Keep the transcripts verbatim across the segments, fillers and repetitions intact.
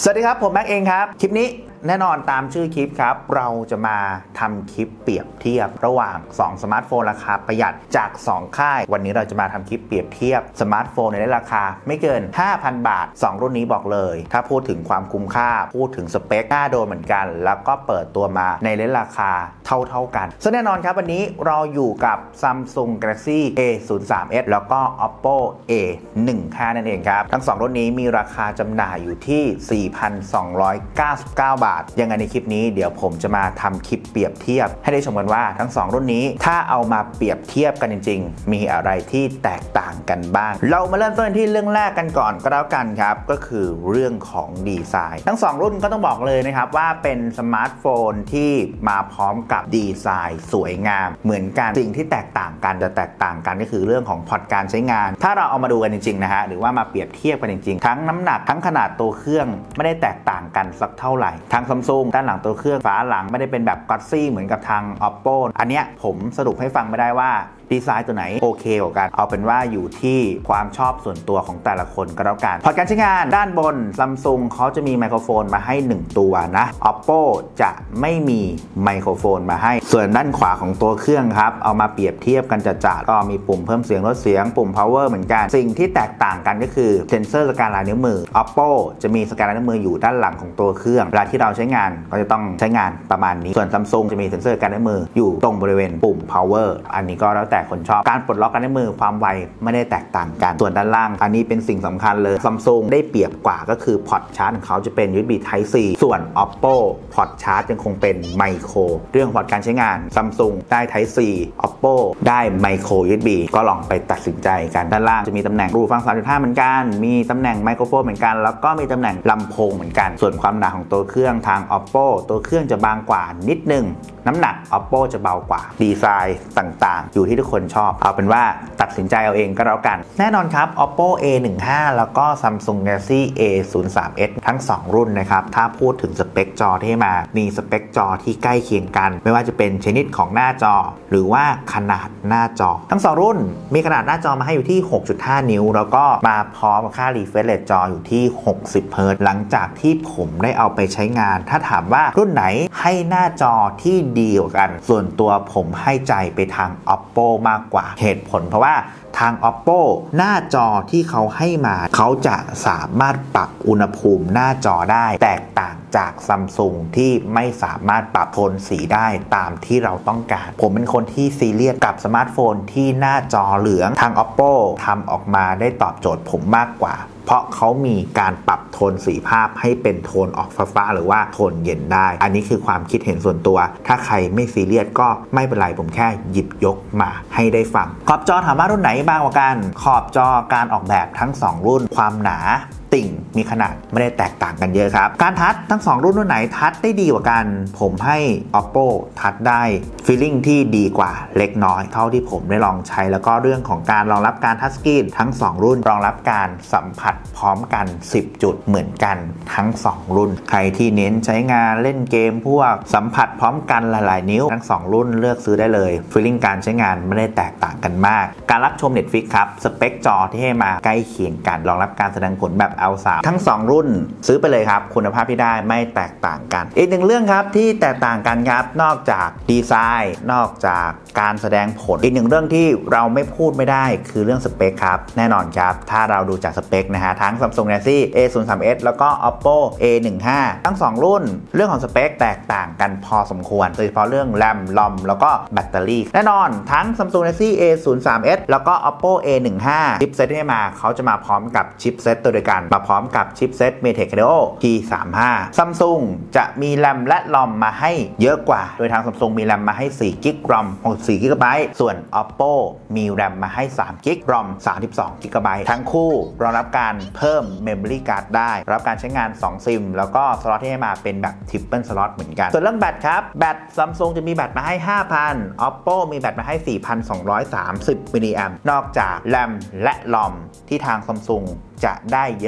สวัสดีครับผมแม็กเองครับคลิปนี้แน่นอนตามชื่อคลิปครับเราจะมาทำคลิปเปรียบเทียบระหว่างสองสมาร์ทโฟนราคาประหยัดจากสองค่ายวันนี้เราจะมาทำคลิปเปรียบเทียบสมาร์ทโฟนในราคาไม่เกิน ห้าพัน บาทสองรุ่นนี้บอกเลยถ้าพูดถึงความคุ้มค่าพูดถึงสเปคน่าโดนเหมือนกันแล้วก็เปิดตัวมาในเลนส์ราคาเท่าๆกันซึ่งแน่นอนครับวันนี้เราอยู่กับ Samsung Galaxy เอ ศูนย์ สาม เอส แล้วก็ Oppo เอ หนึ่งห้า นั่นเองครับทั้งสองรุ่นนี้มีราคาจำหน่ายอยู่ที่ สี่พันสองร้อยเก้าสิบเก้า บาทยังไงในคลิปนี้เดี๋ยวผมจะมาทำคลิปเปรียบเทียบให้ได้ชมกันว่าทั้งสองรุ่นนี้ถ้าเอามาเปรียบเทียบกันจริงๆมีอะไรที่แตกต่างกันบ้างเรามาเริ่มต้นที่เรื่องแรกกันก่อนก็แล้วกันครับก็คือเรื่องของดีไซน์ทั้งสองรุ่นก็ต้องบอกเลยนะครับว่าเป็นสมาร์ทโฟนที่มาพร้อมกับดีไซน์สวยงามเหมือนกันสิ่งที่แตกต่างกันจะแตกต่างกันก็คือเรื่องของพอร์ตการใช้งานถ้าเราเอามาดูกันจริงๆนะฮะหรือว่ามาเปรียบเทียบกันจริงๆทั้งน้ำหนักทั้งขนาดตัวเครื่องไม่ได้แตกต่างกันสักเท่าไหร่ทาง Samsung ด้านหลังตัวเครื่องฝาหลังไม่ได้เป็นแบบกอตซี่เหมือนกับทาง Oppo อันเนี้ยผมสรุปให้ฟังไม่ได้ว่าดีไซน์ตัวไหนโอเคกว่ากันเอาเป็นว่าอยู่ที่ความชอบส่วนตัวของแต่ละคนก็แล้วกันพอร์ตการใช้งานด้านบน Samsung เขาจะมีไมโครโฟนมาให้หนึ่งตัวนะ Oppo จะไม่มีไมโครโฟนมาให้ส่วนด้านขวาของตัวเครื่องครับเอามาเปรียบเทียบกันจัดๆก็มีปุ่มเพิ่มเสียงลดเสียงปุ่ม power เหมือนกันสิ่งที่แตกต่างกันก็คือเซ็นเซอร์สแกนลายนิ้วมือ Oppo จะมีสแกนลายนิ้วมืออยู่ด้านหลังของตัวเครื่องเวลาที่เราใช้งานก็จะต้องใช้งานประมาณนี้ส่วน Samsung จะมีเซ็นเซอร์สแกนลายนิ้วมืออยู่ตรงบริเวณปุ่ม power อันนี้ก็แล้วแต่คนชอบการปลดล็อกกันในมือความไวไม่ได้แตกต่างกันส่วนด้านล่างอันนี้เป็นสิ่งสำคัญเลย Samsung ได้เปรียบกว่าก็คือพอร์ตชาร์จของเขาจะเป็น ยู เอส บี Type C ส่วน Oppo พอร์ตชาร์จยังคงเป็นไมโครเรื่องพอร์ตการใช้งาน Samsung ได้ Type C Oppo ได้ไมโคร ยู เอส บี ก็ลองไปตัดสินใจกันด้านล่างจะมีตำแหน่งรูฟัง สามจุดห้า เหมือนกันมีตำแหน่งไมโครโฟนเหมือนกันแล้วก็มีตำแหน่งลำโพงเหมือนกันส่วนความหนาของตัวเครื่องทาง Oppo ตัวเครื่องจะบางกว่านิดนึงน้ำหนัก Oppo จะเบากว่าดีไซน์ต่างๆอยู่ที่ทุกคนชอบเอาเป็นว่าตัดสินใจเอาเองก็แล้วกันแน่นอนครับ Oppo เอ หนึ่งห้า แล้วก็ Samsung Galaxy เอ ศูนย์ สาม เอส ทั้งสองรุ่นนะครับถ้าพูดถึงสเปคจอที่มามีสเปคจอที่ใกล้เคียงกันไม่ว่าจะเป็นชนิดของหน้าจอหรือว่าขนาดหน้าจอทั้งสองรุ่นมีขนาดหน้าจอมาให้อยู่ที่ หกจุดห้า นิ้วแล้วก็มาพร้อมค่า refresh rate จออยู่ที่ หกสิบ เฮิร์ตซ์หลังจากที่ผมได้เอาไปใช้งานถ้าถามว่ารุ่นไหนให้หน้าจอที่ดีกว่ากันส่วนตัวผมให้ใจไปทาง Oppo มากกว่าเหตุผลเพราะว่าทาง Oppo หน้าจอที่เขาให้มาเขาจะสามารถปรับอุณหภูมิหน้าจอได้แตกต่างจาก Samsung ที่ไม่สามารถปรับโทนสีได้ตามที่เราต้องการผมเป็นคนที่ซีเรียสกับสมาร์ทโฟนที่หน้าจอเหลืองทาง Oppo ทำออกมาได้ตอบโจทย์ผมมากกว่าเพราะเขามีการปรับโทนสีภาพให้เป็นโทนออกฟ้าๆหรือว่าโทนเย็นได้อันนี้คือความคิดเห็นส่วนตัวถ้าใครไม่ซีเรียสก็ไม่เป็นไรผมแค่หยิบยกมาให้ได้ฟังขอบจอถามว่ารุ่นไหนบางกว่ากันขอบจอการออกแบบทั้งสองรุ่นความหนาติ่งมีขนาดไม่ได้แตกต่างกันเยอะครับการทัชทั้งสองรุ่นรุ่นไหนทัชได้ดีกว่ากันผมให้ Oppo ทัชได้ฟีลลิ่งที่ดีกว่าเล็กน้อยเท่าที่ผมได้ลองใช้แล้วก็เรื่องของการรองรับการทัชสกรีนทั้งสองรุ่นรองรับการสัมผัสพร้อมกันสิบจุดเหมือนกันทั้งสองรุ่นใครที่เน้นใช้งานเล่นเกมพวกสัมผัสพร้อมกันหลายๆนิ้วทั้งสองรุ่นเลือกซื้อได้เลยฟีลลิ่งการใช้งานไม่ได้แตกต่างกันมากการรับชม Netflix ครับสเปคจอที่ให้มาใกล้เคียงกันรองรับการแสดงผลแบบแอล สาม ทั้งสองรุ่นซื้อไปเลยครับคุณภาพที่ได้ไม่แตกต่างกันอีกหนึ่งเรื่องครับที่แตกต่างกันครับนอกจากดีไซน์นอกจากการแสดงผลอีกหนึ่งเรื่องที่เราไม่พูดไม่ได้คือเรื่องสเปคครับแน่นอนครับถ้าเราดูจากสเปคนะฮะทั้ง Samsung Galaxy เอ ศูนย์ สาม เอส แล้วก็ Oppo เอ หนึ่งห้า ทั้งสองรุ่นเรื่องของสเปคแตกต่างกันพอสมควรโดยเฉพาะเรื่อง RAM ลอม แล้วก็แบตเตอรี่แน่นอนทั้ง Samsung Galaxy เอ ศูนย์ สาม เอส แล้วก็ Oppo เอ หนึ่งห้า ชิปเซตที่มาเขาจะมาพร้อมกับชิปเซตตัวเดียวกันมาพร้อมกับชิปเซต MediaTek Helio ที สามสิบห้า Samsung จะมี RAM และ ลอม มาให้เยอะกว่าโดยทาง Samsung มี RAM มาให้สี่กิก รอม หกสิบสี่กิกะไบต์ส่วน Oppo มี RAM มาให้สามกิก รอม สามสิบสองกิกะไบต์ทั้งคู่รองรับการเพิ่ม Memory Card ได้รับการใช้งานสองซิมแล้วก็สล็อตที่ให้มาเป็นแบบ Triple Slot เหมือนกันส่วนเรื่องแบตครับแบต Samsung จะมีแบตมาให้ ห้าพัน Oppo มีแบตมาให้ สี่พันสองร้อยสามสิบ มิลลิแอมป์นอกจาก RAM และ ลอม ที่ทาง Samsung จะได้เยอะ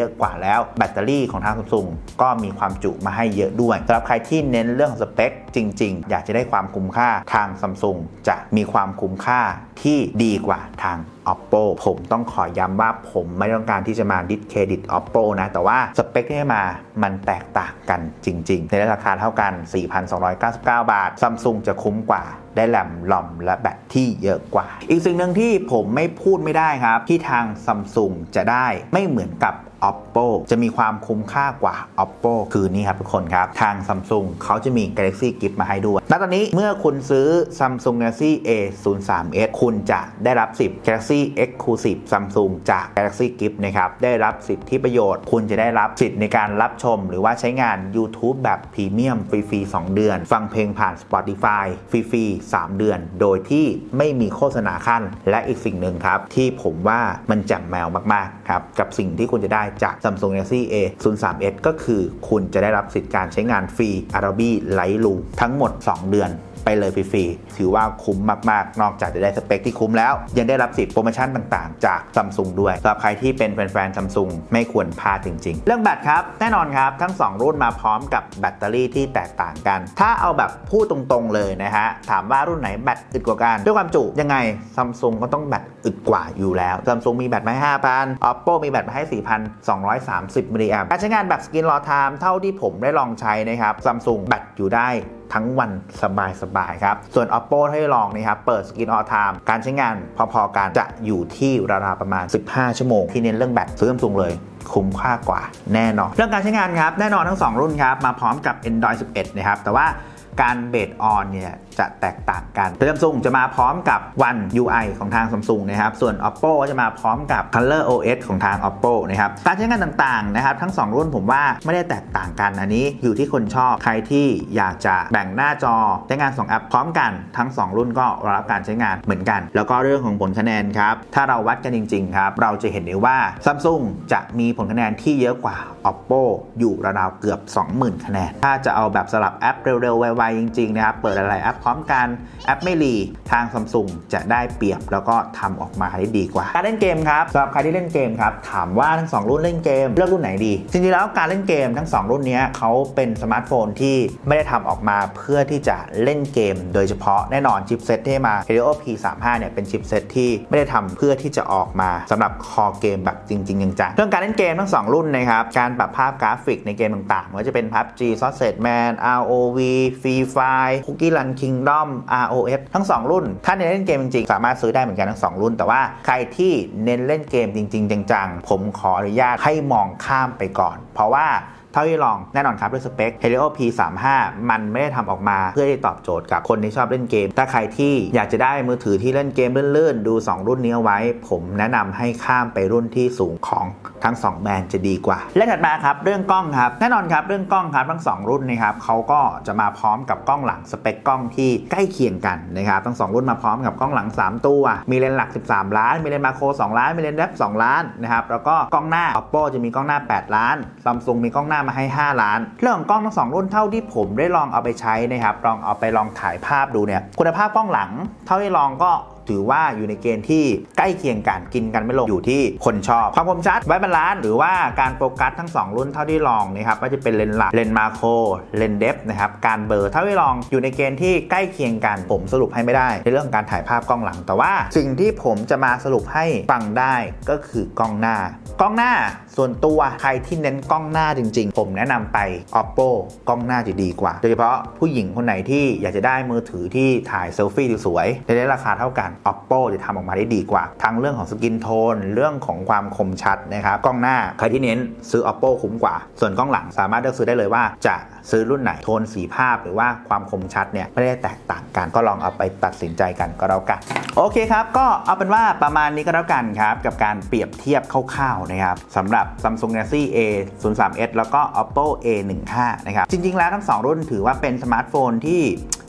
อะกว่าแล้วแบตเตอรี่ของทาง Samsung ก็มีความจุมาให้เยอะด้วยสำหรับใครที่เน้นเรื่องสเปคจริงๆอยากจะได้ความคุ้มค่าทาง Samsung จะมีความคุ้มค่าที่ดีกว่าทาง Oppo ผมต้องขอย้ำว่าผมไม่ต้องการที่จะมาดิสเครดิต Oppo นะแต่ว่าสเปคที่มามันแตกต่างกันจริงๆในราคาเท่ากัน สี่พันสองร้อยเก้าสิบเก้า บาท Samsung จะคุ้มกว่าได้แรมลอมและแบตที่เยอะกว่าอีกสิ่งหนึ่งที่ผมไม่พูดไม่ได้ครับที่ทาง Samsung จะได้ไม่เหมือนกับ Oppo จะมีความคุ้มค่ากว่า Oppo คือนี่ครับทุกคนครับทาง Samsung เขาจะมี Galaxy Gift มาให้ด้วยณตอนนี้เมื่อคุณซื้อ Samsung Galaxy เอ ศูนย์ สาม เอส คุณจะได้รับสิทธิ์ Galaxy Exclusive Samsung จาก Galaxy Gift นะครับได้รับสิทธิประโยชน์คุณจะได้รับสิทธิ์ในการรับชมหรือว่าใช้งาน YouTube แบบพรีเมียมฟรีๆสองเดือนฟังเพลงผ่าน Spotify ฟรีๆสามเดือนโดยที่ไม่มีโฆษณาขั้นและอีกสิ่งหนึ่งครับที่ผมว่ามันแจ่มแมวมากๆครับกับสิ่งที่คุณจะได้จาก Samsung Galaxy เอ ศูนย์ สาม เอส ก็คือคุณจะได้รับสิทธิการใช้งานฟรี Adobe Lightroom ทั้งหมดสองเดือนไปเลยฟรีๆถือว่าคุ้มมากๆนอกจากจะได้สเปคที่คุ้มแล้วยังได้รับสิทธิโปรโมชั่นต่างๆจาก Samsung ด้วยสำหรับใครที่เป็นแฟนๆ Samsung ไม่ควรพลาดจริงๆเรื่องแบตครับแน่นอนครับทั้งสองรุ่นมาพร้อมกับแบตเตอรี่ที่แตกต่างกันถ้าเอาแบบพูดตรงๆเลยนะฮะถามว่ารุ่นไหนแบตอึดกว่ากันด้วยความจุยังไง Samsung ก็ต้องแบตอึดกว่าอยู่แล้ว Samsung มีแบตมาให้ ห้าพัน Oppo มีแบตมาให้ สี่พันสองร้อยสามสิบ มิลลิแอมป์การใช้งานแบบ Skin Raw Time เท่าที่ผมได้ลองใช้นะครับ Samsung แบตอยู่ได้ทั้งวันสบายๆครับส่วน Oppo ให้ลองนะครับเปิด Skin All Time การใช้งานพอๆกันจะอยู่ที่ราวๆประมาณสิบห้าชั่วโมงที่เน้นเรื่องแบตซื้อ Samsung เลยคุ้มค่ากว่าแน่นอนเรื่องการใช้งานครับแน่นอนทั้งสองรุ่นครับมาพร้อมกับ Android สิบเอ็ดนะครับแต่ว่าการเบสออนเนี่ยจะแตกต่างกัน Samsung จะมาพร้อมกับ One ยู ไอ ของทาง Samsung นะครับส่วน Oppo จะมาพร้อมกับ Color โอ เอส ของทาง Oppo นะครับการใช้งานต่างๆนะครับทั้งสองรุ่นผมว่าไม่ได้แตกต่างกันอันนี้อยู่ที่คนชอบใครที่อยากจะแบ่งหน้าจอใช้งานสองแอปพร้อมกันทั้งสองรุ่นก็รับการใช้งานเหมือนกันแล้วก็เรื่องของผลคะแนนครับถ้าเราวัดกันจริงๆครับเราจะเห็นได้ว่า Samsung จะมีผลคะแนนที่เยอะกว่า Oppo อยู่ราวๆเกือบ สองหมื่น คะแนนถ้าจะเอาแบบสลับแอปเร็วๆไวๆจริงๆนะครับเปิดหลายๆแอปพร้อมกันแอปไม่รีทาง Samsung จะได้เปรียบแล้วก็ทำออกมาได้ดีกว่าการเล่นเกมครับสำหรับใครที่เล่นเกมครับถามว่าทั้งสองรุ่นเล่นเกมเลือกรุ่นไหนดีจริงๆแล้วการเล่นเกมทั้งสองรุ่นนี้เขาเป็นสมาร์ทโฟนที่ไม่ได้ทำออกมาเพื่อที่จะเล่นเกมโดยเฉพาะแน่นอนชิปเซตที่มา Helio พี สามสิบห้า เนี่ยเป็นชิปเซตที่ไม่ได้ทำเพื่อที่จะออกมาสำหรับคอเกมแบบจริงๆจังๆเรื่องการเล่นเกมทั้งสองรุ่นนะครับการปรับภาพกราฟิกในเกมต่างๆไม่ว่าจะเป็น พับจี Sausage Man อาร์ โอ วี Free Fire Cookie Run Kingdom อาร์ โอ เอส ทั้งสองรุ่นถ้าเน้นเล่นเกมจริงๆสามารถซื้อได้เหมือนกันทั้งสองรุ่นแต่ว่าใครที่เน้นเล่นเกมจริงๆจังๆผมขออนุญาตให้มองข้ามไปก่อนเพราะว่าเท่าที่ลองแน่นอนครับด้วยสเปค Helio พี สามสิบห้า มันไม่ได้ทำออกมาเพื่อที่ตอบโจทย์กับคนที่ชอบเล่นเกมถ้าใครที่อยากจะได้มือถือที่เล่นเกมลื่นๆดูสองรุ่นนี้เอาไว้ผมแนะนำให้ข้ามไปรุ่นที่สูงของทั้งสองแบรนด์จะดีกว่าและถัดมาครับเรื่องกล้องครับแน่นอนครับเรื่องกล้องครับทั้งสองรุ่นนะครับเขาก็จะมาพร้อมกับกล้องหลังสเปคกล้องที่ใกล้เคียงกันนะครับทั้งสองรุ่นมาพร้อมกับกล้องหลังสามตัวมีเลนส์หลักสิบสามล้านมีเลนส์มาโครสองล้านมีเลนส์แรปสองล้านนะครับแล้วก็กล้องหน้า Oppo จะมีกล้องหน้าแปดล้าน Samsung มีกล้องหน้ามาให้ห้าล้านเรื่องของกล้องทั้งสองรุ่นเท่าที่ผมได้ลองเอาไปใช้นะครับลองเอาไปลองถ่ายภาพดูเนี่ยคุณภาพกล้องหลังเท่าที่ลองก็ถือว่าอยู่ในเกณฑ์ที่ใกล้เคียงกันกินกันไม่ลงอยู่ที่คนชอบความคมชัดไว้บาลานซ์หรือว่าการโฟกัสทั้งสองรุ่นเท่าที่ลองนะครับว่าจะเป็นเลนส์หลักเลนส์มาโครเลนส์เดฟนะครับการเบลอเท่าที่ลองอยู่ในเกณฑ์ที่ใกล้เคียงกันผมสรุปให้ไม่ได้ในเรื่องของการถ่ายภาพกล้องหลังแต่ว่าสิ่งที่ผมจะมาสรุปให้ฟังได้ก็คือกล้องหน้ากล้องหน้าส่วนตัวใครที่เน้นกล้องหน้าจริงๆผมแนะนำไป Oppo กล้องหน้าจะดีกว่าโดยเฉพาะผู้หญิงคนไหนที่อยากจะได้มือถือที่ถ่ายเซลฟี่สวยๆในราคาเท่ากัน Oppo จะทำออกมาได้ดีกว่าทั้งเรื่องของสกินโทนเรื่องของความคมชัดนะครับกล้องหน้าใครที่เน้นซื้อ Oppo คุ้มกว่าส่วนกล้องหลังสามารถเลือกซื้อได้เลยว่าจะซื้อรุ่นไหนโทนสีภาพหรือว่าความคมชัดเนี่ยไม่ได้แตกต่างกันก็ลองเอาไปตัดสินใจกันก็แล้วกันโอเคครับก็เอาเป็นว่าประมาณนี้ก็แล้วกันครับกับการเปรียบเทียบคร่าวๆนะครับสำหรับ Samsung Galaxy เอ ศูนย์ สาม เอส แล้วก็ Oppo เอ สิบห้า นะครับจริงๆแล้วทั้งสองรุ่นถือว่าเป็นสมาร์ทโฟนที่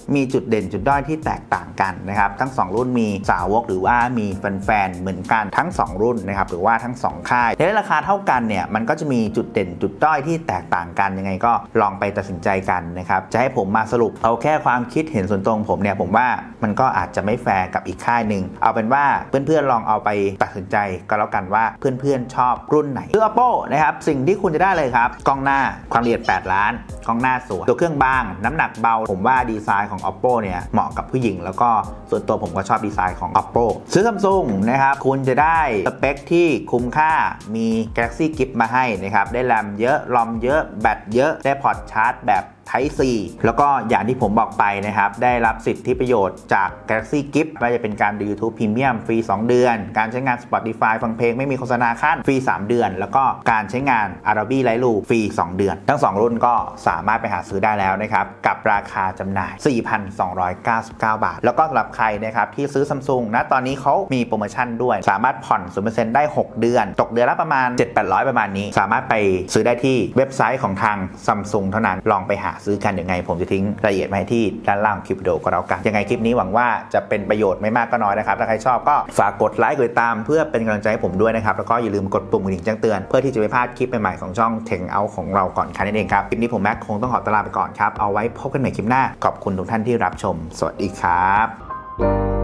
มีจุดเด่นจุดด้อยที่แตกต่างกันนะครับทั้งสองรุ่นมีสาวกหรือว่ามีแฟนๆเหมือนกันทั้งสองรุ่นนะครับหรือว่าทั้งสองค่ายในราคาเท่ากันเนี่ยมันก็จะมีจุดเด่นจุดด้อยที่แตกต่างกันยังไงก็ลองไปตัดสินใจกันนะครับจะให้ผมมาสรุปเอาแค่ความคิดเห็นส่วนตัวของผมเนี่ยผมว่ามันก็อาจจะไม่แฟร์กับอีกค่ายหนึ่งเอาเป็นว่าเพื่อนๆลองเอาไปตัดสินใจก็แล้วกันว่าเพื่อนๆชอบรุ่นไหนคือ Oppo นะครับสิ่งที่คุณจะได้เลยครับกล้องหน้าความละเอียดแปดล้านกล้องหน้าสวยตัวเครื่องบางน้ำหนักเบาผมว่าดีไซน์ของ Oppo เนี่ยเหมาะกับผู้หญิงแล้วก็ส่วนตัวผมก็ชอบดีไซน์ของ Oppo ซื้อ Samsung นะครับคุณจะได้สเปคที่คุ้มค่ามี Galaxy Gift มาให้นะครับได้แรมเยอะรอมเยอะแบตเยอะได้พอร์ตชาร์จแบบType C แล้วก็อย่างที่ผมบอกไปนะครับได้รับสิทธิประโยชน์จาก Galaxy Gift ไม่ว่าจะเป็นการดู YouTube Premium ฟรีสองเดือนการใช้งาน Spotify ฟังเพลงไม่มีโฆษณาขั้นฟรีสามเดือนแล้วก็การใช้งาน Adobe Lightroom ฟรีสองเดือนทั้งสองรุ่นก็สามารถไปหาซื้อได้แล้วนะครับกับราคาจำหน่าย สี่พันสองร้อยเก้าสิบเก้า บาทแล้วก็สำหรับใครนะครับที่ซื้อ Samsung นะตอนนี้เขามีโปรโมชั่นด้วยสามารถผ่อน ศูนย์เปอร์เซ็นต์ ได้หกเดือนตกเดือนละประมาณ เจ็ดถึงแปดร้อย ประมาณนี้สามารถไปซื้อได้ที่เว็บไซต์ของทาง Samsung เท่านั้นลองไปหาซื้อกันยังไงผมจะทิ้งรายละเอียดมาให้ที่ด้านล่างคลิปวิดีโอก็แล้วกันยังไงคลิปนี้หวังว่าจะเป็นประโยชน์ไม่มากก็น้อยนะครับถ้าใครชอบก็ฝากกดไลค์กดติดตามเพื่อเป็นกำลังใจให้ผมด้วยนะครับแล้วก็อย่าลืมกดปุ่มกระดิ่งแจ้งเตือนเพื่อที่จะไม่พลาดคลิปใหม่ๆของช่องเทงเอาของเราก่อนใครนั่นเองครับคลิปนี้ผมแม็กคงต้องขอตัวลาไปก่อนครับเอาไว้พบกันใหม่คลิปหน้าขอบคุณทุกท่านที่รับชมสวัสดีครับ